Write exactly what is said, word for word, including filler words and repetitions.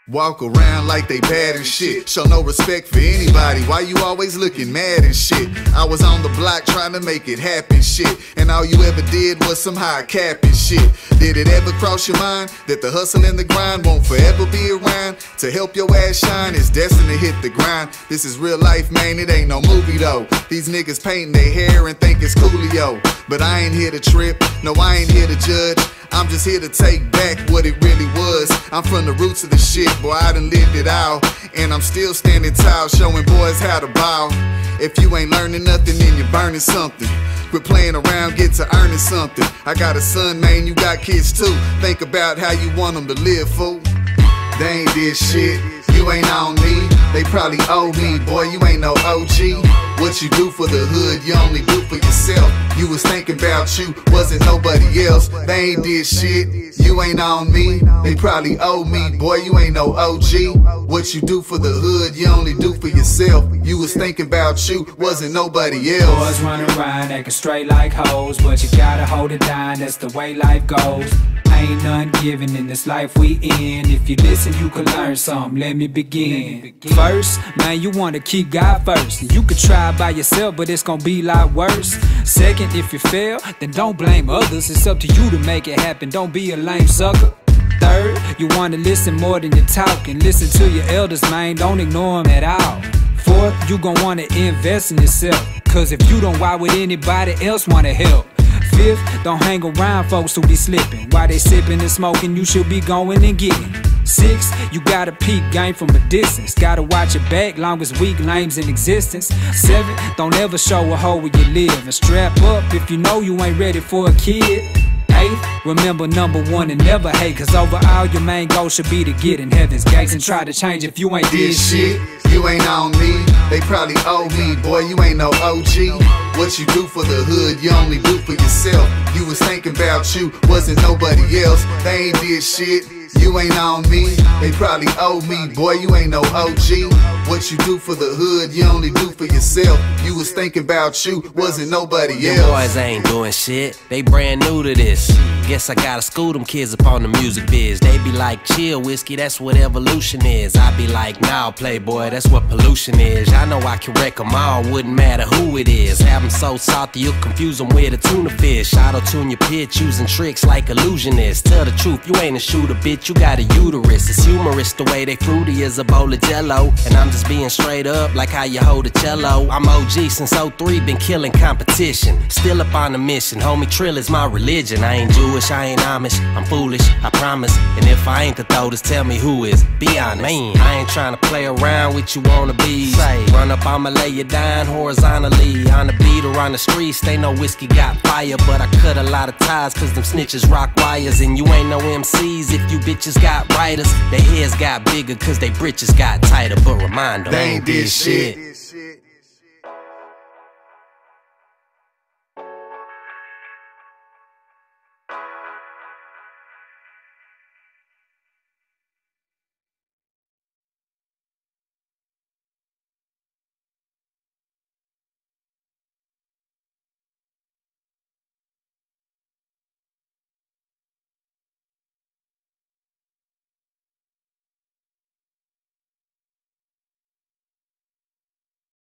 Walk around like they bad and shit. Show no respect for anybody. Why you always looking mad and shit? I was on the block trying to make it happen shit, and all you ever did was some high capping shit. Did it ever cross your mind that the hustle and the grind won't forever be around to help your ass shine? It's destined to hit the grind. This is real life, man, it ain't no movie though. These niggas painting their hair and think it's coolio, but I ain't here to trip, no I ain't here to judge. I'm just here to take back what it really was. I'm from the roots of the shit, boy, I done lived it out, and I'm still standing tall, showing boys how to bow. If you ain't learning nothing, then you're burning something. Quit playing around, get to earning something. I got a son, man, you got kids too. Think about how you want them to live, fool. They ain't did shit, you ain't on me. They probably owe me, boy, you ain't no O G. What you do for the hood, you only do for yourself. You was thinking about you, wasn't nobody else. They ain't did shit, you ain't on me. They probably owe me, boy, you ain't no O G. What you do for the hood, you only do for yourself. You was thinking about you, wasn't nobody else. Boys run around acting straight like hoes, but you gotta hold it down, that's the way life goes. Ain't none given in this life we in. If you listen, you can learn something, let me begin. First, man, you wanna keep God first. You could try by yourself, but it's gonna be a lot worse. Second, if you fail, then don't blame others. It's up to you to make it happen, don't be a lame sucker. Third, you wanna listen more than you're talking. Listen to your elders, man, don't ignore them at all. Fourth, you gon' wanna invest in yourself, cause if you don't, why would anybody else wanna help? Fifth, don't hang around folks who be slipping. While they sipping and smoking, you should be going and getting. Six, you gotta peep game from a distance. Gotta watch your back, long as weak lames in existence. Seven, don't ever show a hoe where you live, and strap up if you know you ain't ready for a kid. Eighth, remember number one and never hate, cause overall your main goal should be to get in heaven's gates. And try to change if you ain't did shit, you ain't on me. They probably owe me, boy, you ain't no O G. What you do for the hood, you only do for yourself. You was thinking about you, wasn't nobody else. They ain't did shit, you ain't on me. They probably owe me, boy, you ain't no O G. What you do for the hood, you only do for yourself. You was thinking about you, wasn't nobody else. Them boys ain't doing shit, they brand new to this. Guess I gotta school them kids up on the music biz. They be like, chill, whiskey, that's what evolution is. I be like, nah, playboy, that's what pollution is. I know I can wreck them all, wouldn't matter who it is. Have them so salty, you'll confuse them with a tuna fish. Auto-tune your pitch using tricks like illusionists. Tell the truth, you ain't a shooter, bitch, you got a uterus. It's humorous the way they fruity as a bowl of jello. And I'm just being straight up like how you hold a cello. I'm O G since oh three, been killing competition. Still up on a mission, homie, Trill is my religion. I ain't Jewish, I ain't Amish, I'm foolish, I promise. And if I ain't the throw, tell me who is. Be honest, man, I ain't trying to play around with you wanna be. Run up, I'ma lay you down horizontally. On the beat or on the streets, they know whiskey got fire. But I cut a lot of ties cause them snitches rock wires. And you ain't no M Cs if you bitches got writers. Their heads got bigger cause they britches got tighter. But remind them, they ain't did shit,